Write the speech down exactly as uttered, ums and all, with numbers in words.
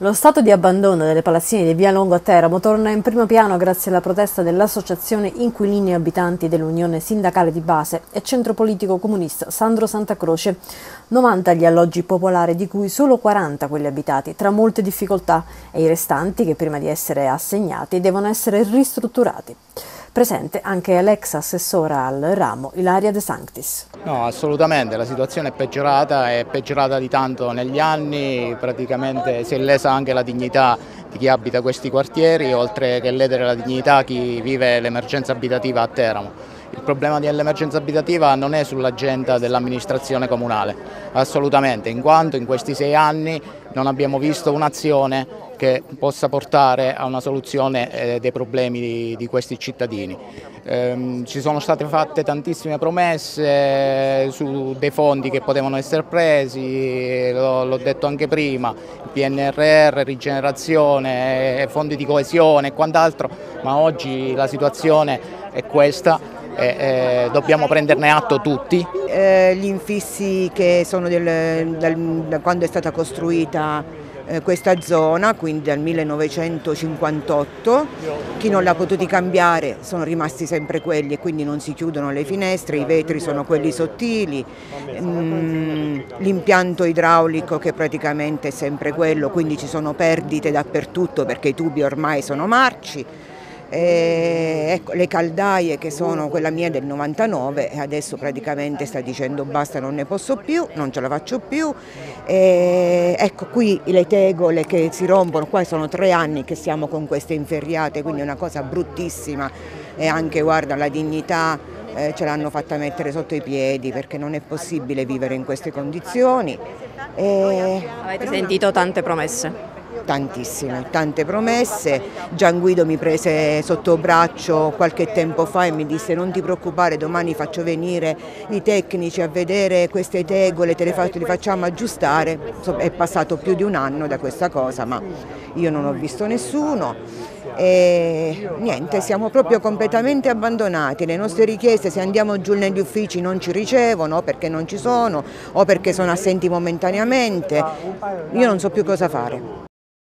Lo stato di abbandono delle palazzine di Via Longo a Teramo torna in primo piano grazie alla protesta dell'Associazione Inquilini e Abitanti dell'Unione Sindacale di Base e Centro Politico Comunista Sandro Santacroce. novanta gli alloggi popolari, di cui solo quaranta quelli abitati, tra molte difficoltà, e i restanti, che prima di essere assegnati devono essere ristrutturati. Presente anche l'ex assessora al ramo Ilaria De Sanctis. No, assolutamente, la situazione è peggiorata, è peggiorata di tanto negli anni, praticamente si è lesa anche la dignità di chi abita questi quartieri, oltre che ledere la dignità chi vive l'emergenza abitativa a Teramo. Il problema dell'emergenza abitativa non è sull'agenda dell'amministrazione comunale, assolutamente, in quanto in questi sei anni non abbiamo visto un'azione che possa portare a una soluzione eh, dei problemi di, di questi cittadini. Ehm, ci sono state fatte tantissime promesse su dei fondi che potevano essere presi, l'ho detto anche prima, il P N R R, rigenerazione, fondi di coesione e quant'altro, ma oggi la situazione è questa. E, eh, dobbiamo prenderne atto tutti. Eh, gli infissi che sono del, del, da quando è stata costruita eh, questa zona, quindi dal millenovecentocinquantotto, chi non l'ha potuti cambiare sono rimasti sempre quelli e quindi non si chiudono le finestre, i vetri sono quelli sottili, mm, l'impianto idraulico che praticamente è sempre quello, quindi ci sono perdite dappertutto perché i tubi ormai sono marci. E ecco, le caldaie, che sono quella mia del novantanove, e adesso praticamente sta dicendo basta, non ne posso più, non ce la faccio più. E ecco qui le tegole che si rompono, qua sono tre anni che siamo con queste inferriate, quindi è una cosa bruttissima, e anche guarda la dignità eh, ce l'hanno fatta mettere sotto i piedi, perché non è possibile vivere in queste condizioni. E... Avete sentito tante promesse? Tantissime, tante promesse. Gian Guido mi prese sotto braccio qualche tempo fa e mi disse: non ti preoccupare, domani faccio venire i tecnici a vedere queste tegole, te le, fa, te le facciamo aggiustare. È passato più di un anno da questa cosa, ma io non ho visto nessuno e niente, siamo proprio completamente abbandonati. Le nostre richieste, se andiamo giù negli uffici, non ci ricevono, o perché non ci sono o perché sono assenti momentaneamente. Io non so più cosa fare.